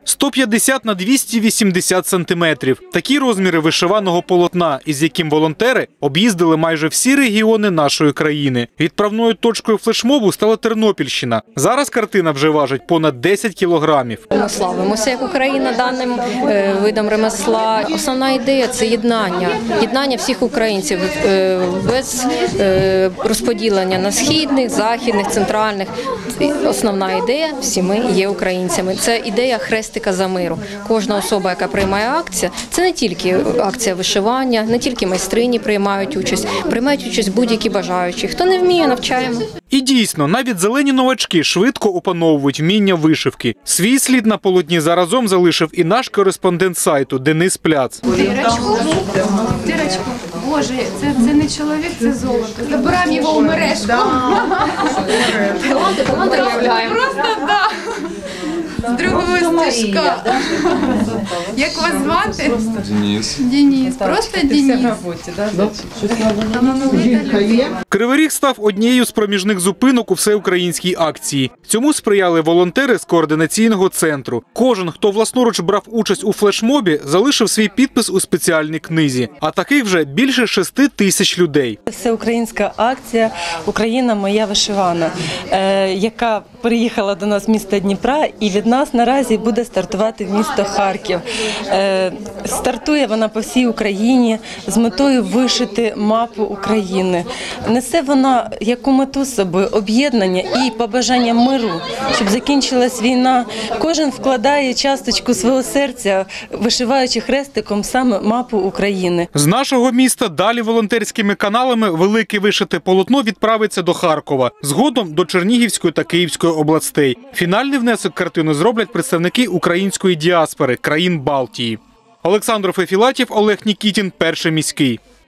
150 на 280 сантиметрів. Такі розміри вишиваного полотна, із яким волонтери об'їздили майже всі регіони нашої країни. Відправною точкою флешмобу стала Тернопільщина. Зараз картина вже важить понад 10 кілограмів. Ми славимося як Україна даним видом ремесла. Основна ідея – це єднання. Єднання всіх українців без розподілення на східних, західних, центральних. Основна ідея – всі ми є українцями. Це ідея хрестика за миру. Кожна особа, яка приймає акцію, це не тільки акція вишивання, не тільки майстрині приймають участь будь-які бажаючі. Хто не вміє, навчаємо. І дійсно, навіть зелені новачки швидко опановують вміння вишивки. Свій слід на полотні заразом залишив і наш кореспондент сайту Денис Пляц. Дірочку. Боже, це не чоловік, це золото. Забираємо його у мережку. Просто так. З другого стежка. Як вас звати? Денис. Денис. Просто Денис. Кривий Ріг став однією з проміжних зупинок у всеукраїнській акції. Цьому сприяли волонтери з координаційного центру. Кожен, хто власноруч брав участь у флешмобі, залишив свій підпис у спеціальній книзі. А таких вже більше 6 тисяч людей. Всеукраїнська акція «Україна моя вишивана», яка приїхала до нас з міста Дніпра і від нас наразі буде стартувати в місто Харків. Стартує вона по всій Україні з метою вишити мапу України. Несе вона яку мету з собою – об'єднання і побажання миру, щоб закінчилась війна. Кожен вкладає часточку свого серця, вишиваючи хрестиком саме мапу України. З нашого міста далі волонтерськими каналами велике вишите полотно відправиться до Харкова, згодом до Чернігівської та Київської областей. Фінальний внесок картини зроблять представники української діаспори країн Балтії. Олександр Фефілатів, Олег Нікітін, Перший міський.